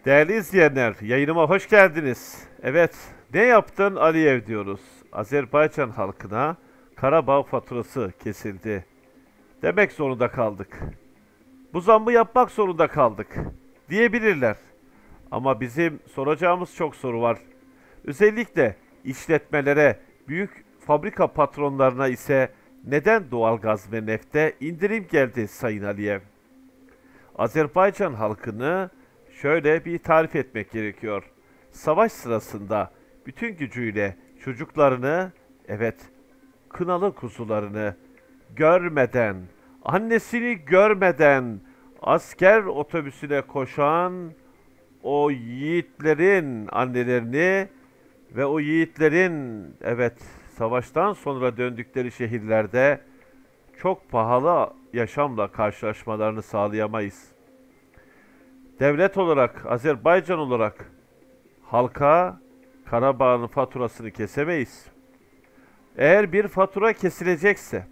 Değerli izleyenler, yayınıma hoş geldiniz. Evet, ne yaptın Aliyev diyoruz. Azerbaycan halkına Karabağ faturası kesildi. Demek zorunda kaldık. Bu zammı yapmak zorunda kaldık diyebilirler. Ama bizim soracağımız çok soru var. Özellikle işletmelere, büyük fabrika patronlarına ise neden doğalgaz ve nefte indirim geldi Sayın Aliyev? Azerbaycan halkını şöyle bir tarif etmek gerekiyor. Savaş sırasında bütün gücüyle çocuklarını, evet, kınalı kuzularını görmeden, annesini görmeden asker otobüsüne koşan o yiğitlerin annelerini ve o yiğitlerin, evet, savaştan sonra döndükleri şehirlerde çok pahalı yaşamla karşılaşmalarını sağlayamayız. Devlet olarak, Azerbaycan olarak halka Karabağ'ın faturasını kesemeyiz. Eğer bir fatura kesilecekse,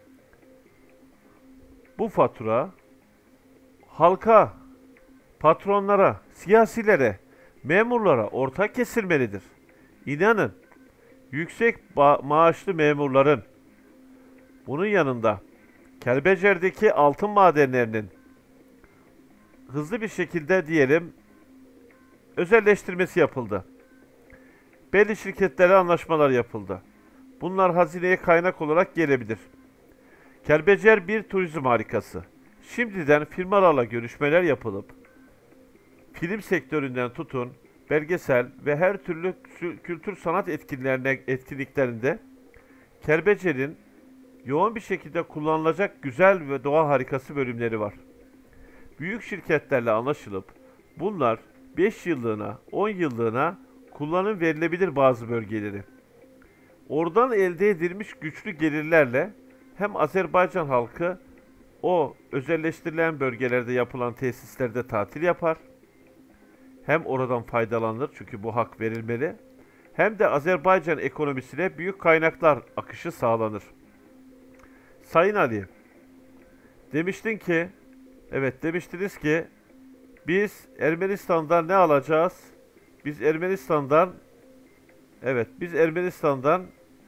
bu fatura halka, patronlara, siyasilere, memurlara ortak kesilmelidir. İnanın, yüksek maaşlı memurların, bunun yanında Kelbecer'deki altın madenlerinin hızlı bir şekilde diyelim özelleştirmesi yapıldı. Belli şirketlere anlaşmalar yapıldı. Bunlar hazineye kaynak olarak gelebilir. Kelbecer bir turizm harikası. Şimdiden firmalarla görüşmeler yapılıp film sektöründen tutun belgesel ve her türlü kültür sanat etkinliklerinde Kelbecer'in yoğun bir şekilde kullanılacak güzel ve doğa harikası bölümleri var. Büyük şirketlerle anlaşılıp bunlar 5 yıllığına, 10 yıllığına kullanım verilebilir bazı bölgeleri. Oradan elde edilmiş güçlü gelirlerle hem Azerbaycan halkı o özelleştirilen bölgelerde yapılan tesislerde tatil yapar, hem oradan faydalanır çünkü bu hak verilmeli, hem de Azerbaycan ekonomisine büyük kaynaklar akışı sağlanır. Sayın Ali, demiştin ki, evet demiştiniz ki biz Ermenistan'dan ne alacağız? Biz Ermenistan'dan, evet biz Ermenistan'dan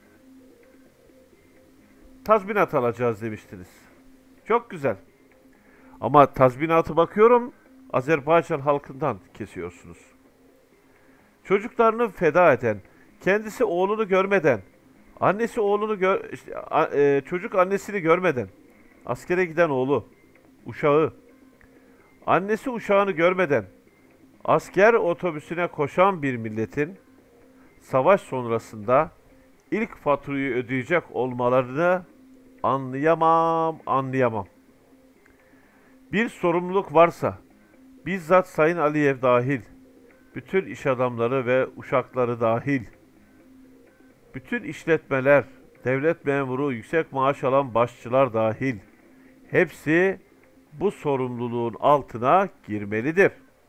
tazminat alacağız demiştiniz. Çok güzel. Ama tazminatı bakıyorum Azerbaycan halkından kesiyorsunuz. Çocuklarını feda eden, kendisi oğlunu görmeden, annesi oğlunu çocuk annesini görmeden, askere giden oğlu, uşağı, annesi uşağını görmeden asker otobüsüne koşan bir milletin savaş sonrasında ilk faturayı ödeyecek olmalarını anlayamam. Bir sorumluluk varsa bizzat Sayın Aliyev dahil, bütün iş adamları ve uşakları dahil, bütün işletmeler, devlet memuru, yüksek maaş alan başçılar dahil, hepsi bu sorumluluğun altına girmelidir.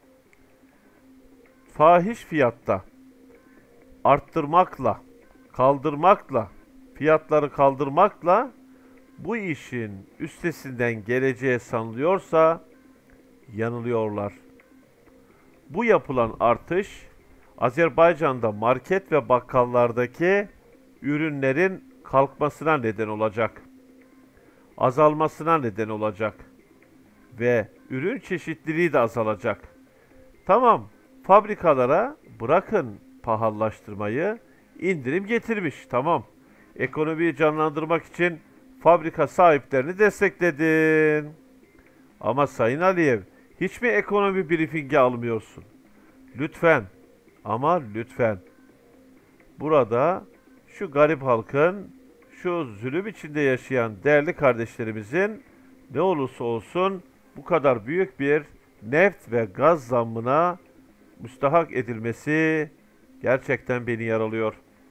Fahiş fiyatta arttırmakla, kaldırmakla, fiyatları kaldırmakla bu işin üstesinden geleceği sanılıyorsa yanılıyorlar. Bu yapılan artış Azerbaycan'da market ve bakkallardaki ürünlerin kalkmasına neden olacak. Azalmasına neden olacak. Ve ürün çeşitliliği de azalacak. Tamam, fabrikalara bırakın pahalılaştırmayı, indirim getirmiş. Tamam, ekonomiyi canlandırmak için fabrika sahiplerini destekledin. Ama Sayın Aliyev, hiç mi ekonomi briefingi almıyorsun? Lütfen, ama lütfen. Burada şu garip halkın, şu zulüm içinde yaşayan değerli kardeşlerimizin ne olursa olsun bu kadar büyük bir neft ve gaz zammına müstahak edilmesi gerçekten beni yaralıyor.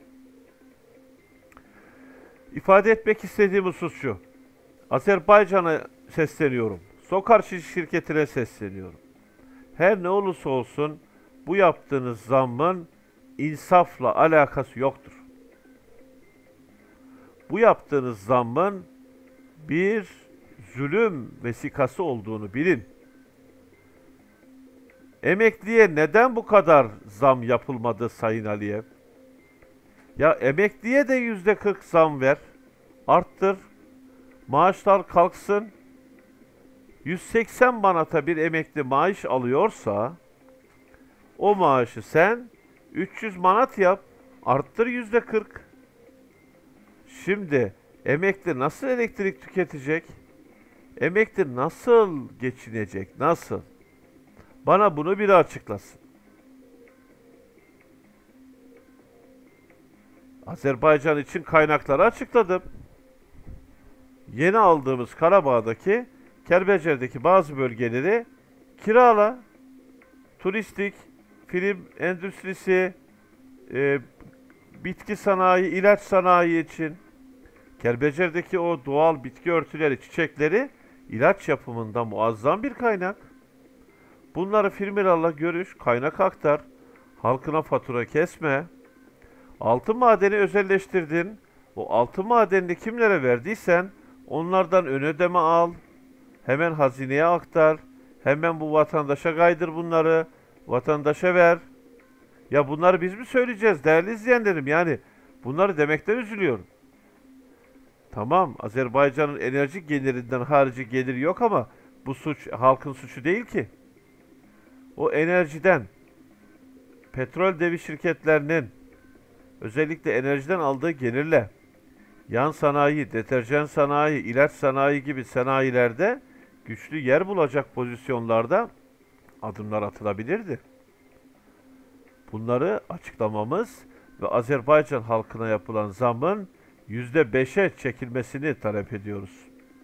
İfade etmek istediğim husus şu. Azerbaycan'a sesleniyorum. Sokar şirketine sesleniyorum. Her ne olursa olsun bu yaptığınız zammın insafla alakası yoktur. Bu yaptığınız zammın bir zulüm vesikası olduğunu bilin. Emekliye neden bu kadar zam yapılmadı Sayın Aliyev? Ya emekliye de %40 zam ver. Arttır. Maaşlar kalksın. 180 manata bir emekli maaş alıyorsa o maaşı sen 300 manat yap. Arttır %40. Şimdi emekli nasıl elektrik tüketecek? Emekli nasıl geçinecek? Nasıl? Bana bunu biri açıklasın. Azerbaycan için kaynakları açıkladım. Yeni aldığımız Karabağ'daki, Kerbecer'deki bazı bölgeleri kirala. Turistik, film endüstrisi, e, bitki sanayi, ilaç sanayi için. Kerbecer'deki o doğal bitki örtüleri, çiçekleri ilaç yapımında muazzam bir kaynak. Bunları firmalarla görüş, kaynak aktar, halkına fatura kesme. Altın madeni özelleştirdin. O altın madenini kimlere verdiysen onlardan ön ödeme al. Hemen hazineye aktar. Hemen bu vatandaşa kaydır bunları. Vatandaşa ver. Ya bunları biz mi söyleyeceğiz değerli izleyenlerim? Yani bunları demekten üzülüyorum. Tamam, Azerbaycan'ın enerji gelirinden harici gelir yok ama bu suç halkın suçu değil ki. O enerjiden, petrol devi şirketlerinin özellikle enerjiden aldığı gelirle yan sanayi, deterjan sanayi, ilaç sanayi gibi sanayilerde güçlü yer bulacak pozisyonlarda adımlar atılabilirdi. Bunları açıklamamız ve Azerbaycan halkına yapılan zammın %5'e çekilmesini talep ediyoruz.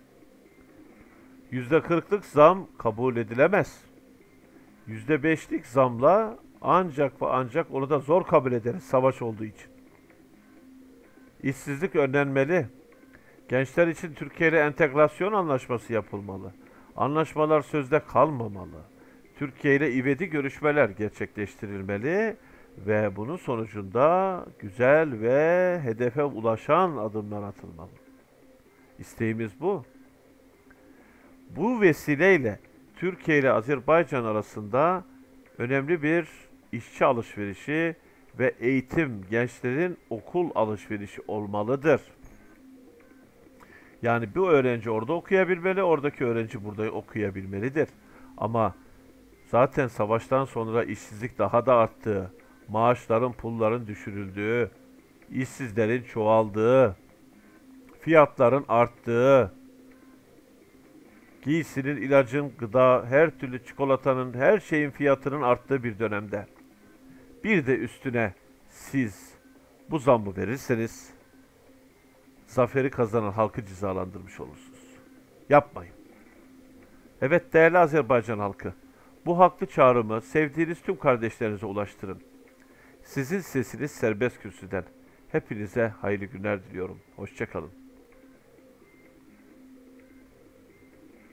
%40'lık zam kabul edilemez. %5'lik zamla ancak ve ancak onu da zor kabul ederiz savaş olduğu için. İşsizlik önlenmeli. Gençler için Türkiye ile entegrasyon anlaşması yapılmalı. Anlaşmalar sözde kalmamalı. Türkiye ile ivedi görüşmeler gerçekleştirilmeli ve bunun sonucunda güzel ve hedefe ulaşan adımlar atılmalı. İsteğimiz bu. Bu vesileyle Türkiye ile Azerbaycan arasında önemli bir işçi alışverişi ve eğitim, gençlerin okul alışverişi olmalıdır. Yani bir öğrenci orada okuyabilmeli, oradaki öğrenci burada okuyabilmelidir. Ama zaten savaştan sonra işsizlik daha da arttı, maaşların, pulların düşürüldüğü, işsizlerin çoğaldığı, fiyatların arttığı, giysinin, ilacın, gıda, her türlü çikolatanın, her şeyin fiyatının arttığı bir dönemde. Bir de üstüne siz bu zammı verirseniz zaferi kazanan halkı cezalandırmış olursunuz. Yapmayın. Evet değerli Azerbaycan halkı, bu haklı çağrımı sevdiğiniz tüm kardeşlerinize ulaştırın. Sizin sesiniz serbest kürsüden. Hepinize hayırlı günler diliyorum. Hoşça kalın.